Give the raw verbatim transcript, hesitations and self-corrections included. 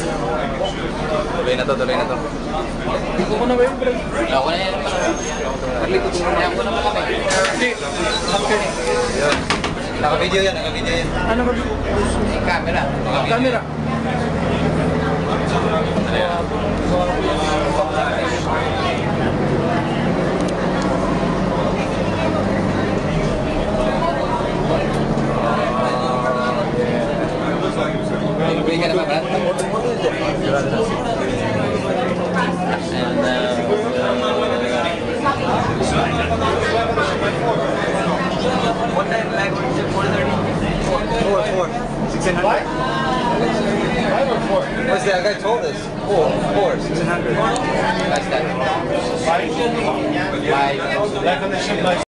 Tuloy na to, tuloy na to. Ito ko na ba yun, bro? Ako na yan. Paglito ko na yan. Ako na kami. Hindi. Okay. Yun. Naka-video yan, naka-video yan. Ano ba? Camera. Camera. Ano yan? Bili ka na ba, Brad? And, uh, what time lag was it? four thirty? four, four. sixteen hundred? Five or four? What's that? Guy told us. four, four, sixteen hundred. That's that. Five? Five. Like on the ship, like